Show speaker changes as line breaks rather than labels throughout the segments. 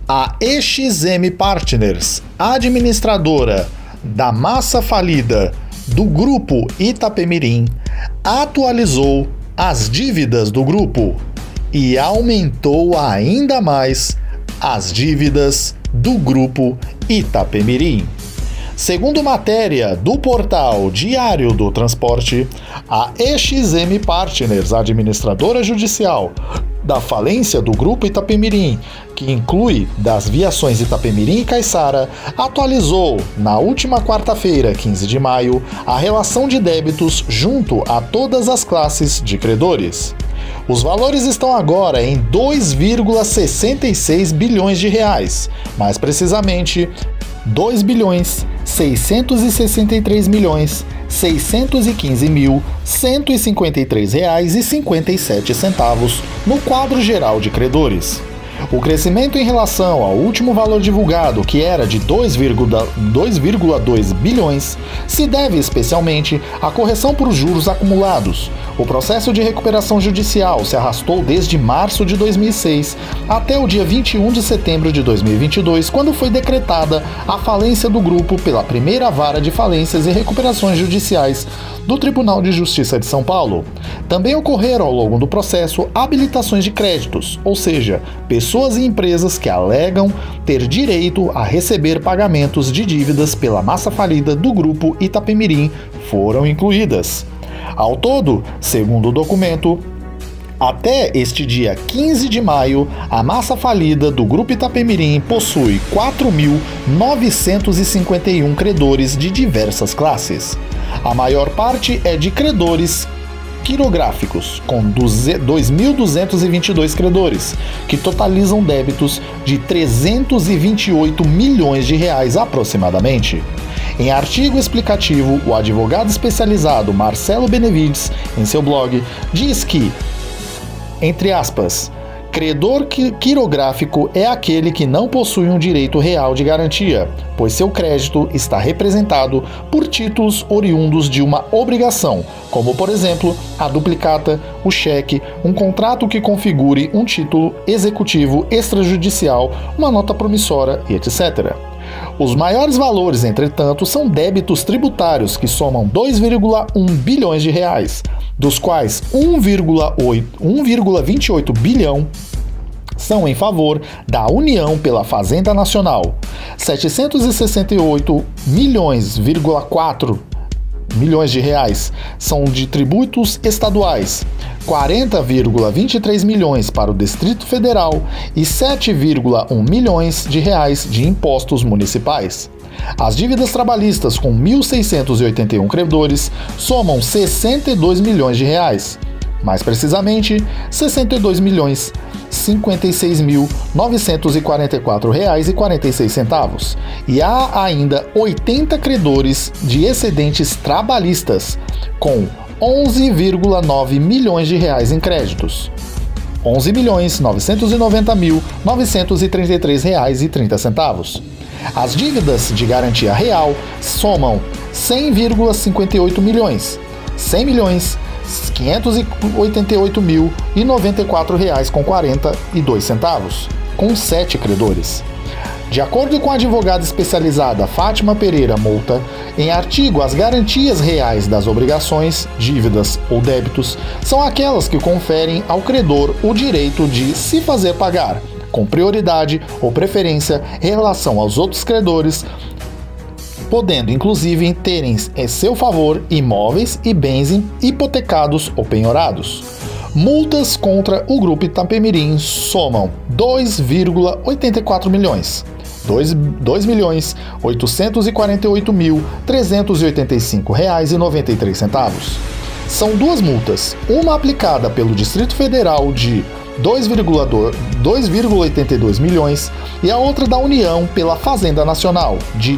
A EXM Partners, administradora da massa falida do Grupo Itapemirim, atualizou as dívidas do grupo e aumentou ainda mais as dívidas do Grupo Itapemirim. Segundo matéria do portal Diário do Transporte, a EXM Partners, administradora judicial da falência do Grupo Itapemirim, que inclui das viações Itapemirim e Caiçara, atualizou na última quarta-feira, 15 de maio, a relação de débitos junto a todas as classes de credores. Os valores estão agora em 2,66 bilhões de reais, mais precisamente 2.663.615.153,57 no quadro geral de credores. O crescimento em relação ao último valor divulgado, que era de 2,2 bilhões, se deve especialmente à correção por juros acumulados. O processo de recuperação judicial se arrastou desde março de 2006 até o dia 21 de setembro de 2022, quando foi decretada a falência do grupo pela primeira vara de falências e recuperações judiciais do Tribunal de Justiça de São Paulo. Também ocorreram ao longo do processo habilitações de créditos, ou seja, pessoas e empresas que alegam ter direito a receber pagamentos de dívidas pela massa falida do Grupo Itapemirim foram incluídas. Ao todo, segundo o documento, até este dia 15 de maio, a massa falida do Grupo Itapemirim possui 4.951 credores de diversas classes. A maior parte é de credores quirográficos, com 2.222 credores, que totalizam débitos de 328 milhões de reais aproximadamente. Em artigo explicativo, o advogado especializado Marcelo Benevides, em seu blog, diz que, entre aspas, credor quirográfico é aquele que não possui um direito real de garantia, pois seu crédito está representado por títulos oriundos de uma obrigação, como, por exemplo, a duplicata, o cheque, um contrato que configure um título executivo extrajudicial, uma nota promissória e etc. Os maiores valores, entretanto, são débitos tributários que somam 2,1 bilhões de reais, dos quais 1,28 bilhão são em favor da União pela Fazenda Nacional, 768,4 milhões de reais são de tributos estaduais, 40,23 milhões para o Distrito Federal e 7,1 milhões de reais de impostos municipais. As dívidas trabalhistas com 1.681 credores somam 62 milhões de reais, mais precisamente 62.056.944,46 e há ainda 80 credores de excedentes trabalhistas com 11,9 milhões de reais em créditos, 11.990.933,30. As dívidas de garantia real somam 100,58 milhões, 100 milhões 588.094,42, com 7 credores. De acordo com a advogada especializada Fátima Pereira Mouta, em artigo, as garantias reais das obrigações, dívidas ou débitos são aquelas que conferem ao credor o direito de se fazer pagar, com prioridade ou preferência em relação aos outros credores, podendo inclusive terem em seu favor imóveis e bens hipotecados ou penhorados. Multas contra o Grupo Itapemirim somam 2,84 milhões, 2.848.385,93. São duas multas, uma aplicada pelo Distrito Federal de 2,82 milhões e a outra da União pela Fazenda Nacional de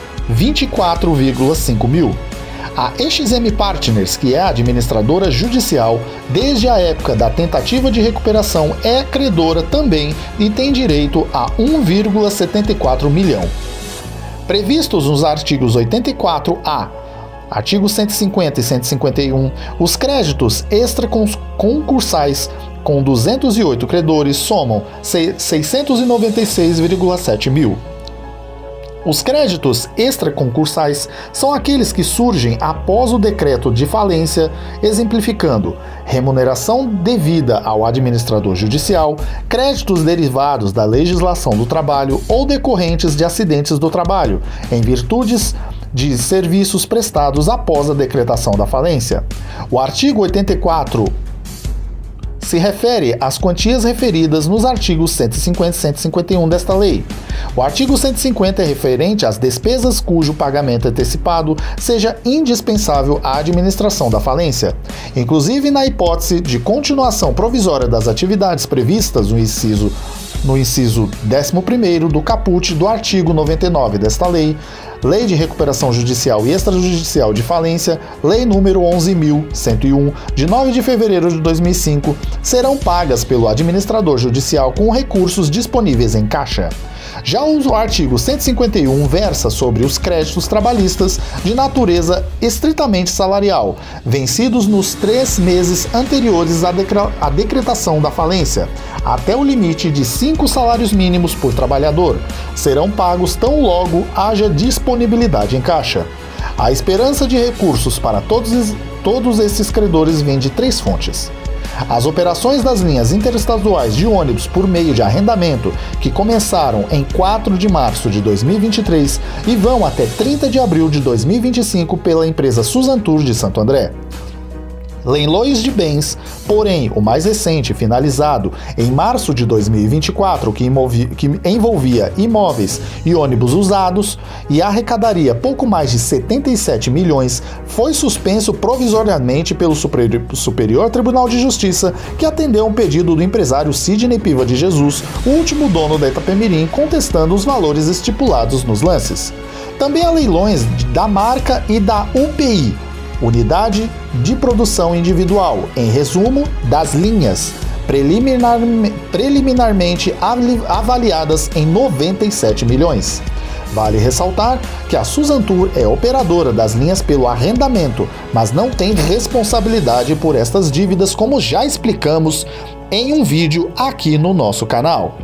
24,5 mil. A EXM Partners, que é a administradora judicial, desde a época da tentativa de recuperação, é credora também e tem direito a 1,74 milhão. Previstos nos artigos 84A, artigos 150 e 151, os créditos extraconcursais com 208 credores, somam 696,7 mil. Os créditos extraconcursais são aqueles que surgem após o decreto de falência, exemplificando remuneração devida ao administrador judicial, créditos derivados da legislação do trabalho ou decorrentes de acidentes do trabalho, em virtude de serviços prestados após a decretação da falência. O artigo 84 se refere às quantias referidas nos artigos 150 e 151 desta lei. O artigo 150 é referente às despesas cujo pagamento antecipado seja indispensável à administração da falência, inclusive na hipótese de continuação provisória das atividades previstas no inciso 11º do caput do artigo 99 desta lei, Lei de Recuperação Judicial e Extrajudicial de Falência, Lei nº 11.101, de 9 de fevereiro de 2005, serão pagas pelo administrador judicial com recursos disponíveis em caixa. Já o artigo 151 versa sobre os créditos trabalhistas de natureza estritamente salarial, vencidos nos 3 meses anteriores à decretação da falência, até o limite de 5 salários mínimos por trabalhador, serão pagos tão logo haja disponibilidade em caixa. A esperança de recursos para todos esses credores vem de 3 fontes. As operações das linhas interestaduais de ônibus por meio de arrendamento, que começaram em 4 de março de 2023 e vão até 30 de abril de 2025 pela empresa Suzantur de Santo André. Leilões de bens, porém o mais recente, finalizado em março de 2024, que envolvia imóveis e ônibus usados e arrecadaria pouco mais de 77 milhões, foi suspenso provisoriamente pelo Superior Tribunal de Justiça, que atendeu um pedido do empresário Sidney Piva de Jesus, o último dono da Itapemirim, contestando os valores estipulados nos lances. Também há leilões da marca e da UPI, Unidade de Produção Individual, em resumo, das linhas, preliminarmente avaliadas em 97 milhões. Vale ressaltar que a Suzantur é operadora das linhas pelo arrendamento, mas não tem responsabilidade por estas dívidas, como já explicamos em um vídeo aqui no nosso canal.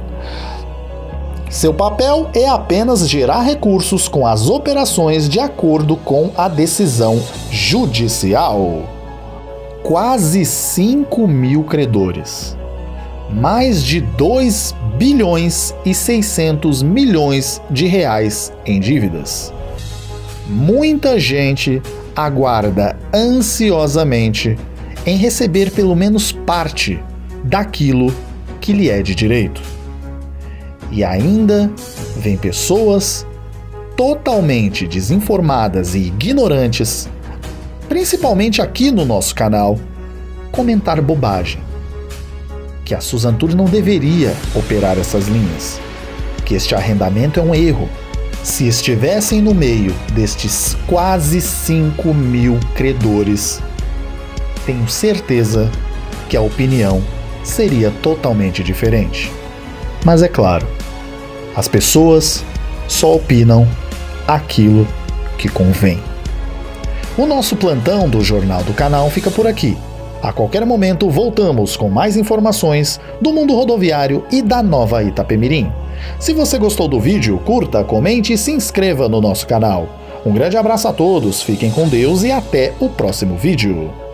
Seu papel é apenas gerar recursos com as operações de acordo com a decisão judicial. Quase 5 mil credores. Mais de 2 bilhões e 600 milhões de reais em dívidas. Muita gente aguarda ansiosamente em receber pelo menos parte daquilo que lhe é de direito. E ainda vem pessoas totalmente desinformadas e ignorantes, principalmente aqui no nosso canal, comentar bobagem. Que a Suzantur não deveria operar essas linhas, que este arrendamento é um erro. Se estivessem no meio destes quase 5 mil credores, tenho certeza que a opinião seria totalmente diferente. Mas é claro, as pessoas só opinam aquilo que convém. O nosso plantão do Jornal do Canal fica por aqui. A qualquer momento voltamos com mais informações do mundo rodoviário e da nova Itapemirim. Se você gostou do vídeo, curta, comente e se inscreva no nosso canal. Um grande abraço a todos, fiquem com Deus e até o próximo vídeo.